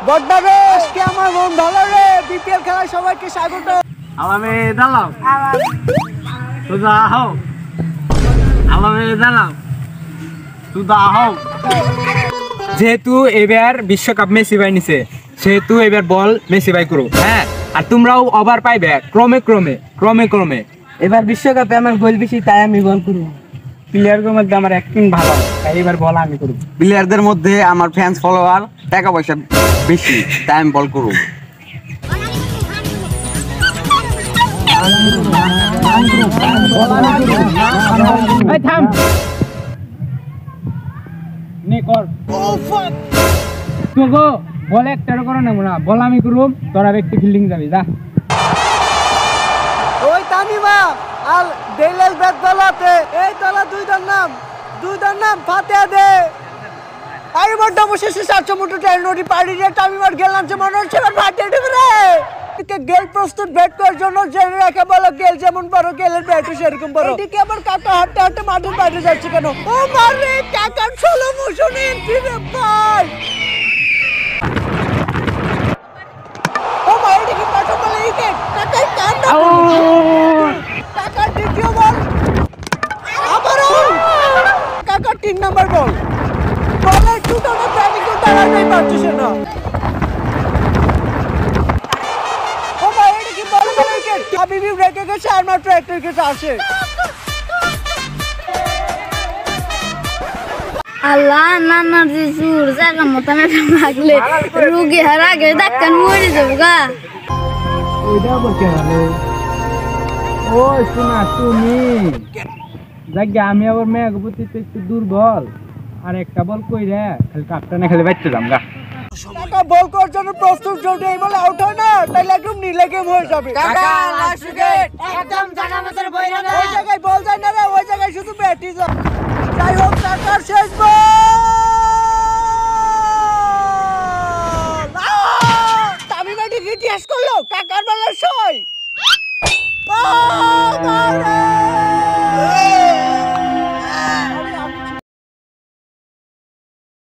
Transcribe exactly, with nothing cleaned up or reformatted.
বড়দারে আজকে আমার মন ভালো রে। বিপিএল খেলায় সবাইকে স্বাগত। আলামে দালাম সুদা হও আলামে দালাম সুদা হও। যেহেতু এবার বিশ্বকাপ মেসি ভাই নিছে, সেহেতু এবার বল মেসি ভাই করো। হ্যাঁ, আর তোমরাও ওভার পাইবে ক্রমে ক্রমে ক্রমে ক্রমে। এবার বিশ্বকাপে আমার গোল বেশি, তাই আমি বল করব। প্লেয়ারদের মধ্যে আমার অ্যাক্টিং ভালো, তাই এবার বল আমি করব। প্লেয়ারদের মধ্যে আমার ফ্যান্স ফলোয়ার টাকা পয়সা বেশি, তাই আমি বল করব। এই থাম নে কর। তোগো বল একটার করো না না, বল আমি করব, তোরা ব্যক্তি ফিল্ডিং যাবি যা। ওই তামিমা আর দেলাল ব্যাট দলাতে এই দলা দুই দল নাম দুই দল নাম ফাতে দে। আই বড় অবশেষে সাতশো মিটার ট্রেনটি পাড়ি দিয়ে তামিমার গেলাম যে মনে হচ্ছে এবার ফাতে দেবে রে। কে গেল প্রস্তুত ব্যাট করার জন্য জেনে রাখা বলো, গেল যেমন বড় গেলের ব্যাটও সেরকম বড়। এদিকে আবার কাকা হাঁটতে হাঁটতে মাঠের বাইরে যাচ্ছে কেন? ও মারে কাকার স্লো মোশন এন্ট্রি রে ভাই। ও মাই এদিকে পাঠক বলে উইকেট। কাকাই কান্না কাকার দ্বিতীয় বল আবারও কাকার তিন নাম্বার বল। বলের টুটানো প্যানিক তো দাঁড়াতেই পারছে না। ও ভাই এটা কি বল বল উইকেট। হাবিবি রেখে গেছে আর মাত্র একটা উইকেট আসে। আল্লাহ নানার যে সুর জায়গা মতো লাগলে রুগী হার আগে ডাক্তার মরে যাবো গা। ওইটা আবার কে ভালো? ও শোনা তুমি যাকে আমি আবার মেঘ প্রতিতে একটু দুর্বল, আর একটা বল কই রে খালি কাপটা না খালি বাইতে যাম গা। কাকা বল করার জন্য প্রস্তুত, যদি এই বলে আউট হয় না তাহলে একদম নীলে গেম হয়ে যাবে। কাকা লাস্ট উইকেট একদম জানা মতের বইরা না। ওই জায়গায় বল যায় না রে, ওই জায়গায় শুধু ব্যাটই যায়। যাই হোক কাকার শেষ বল। তামিম এটি ইতিহাস করলো কাকার বলার ছয়।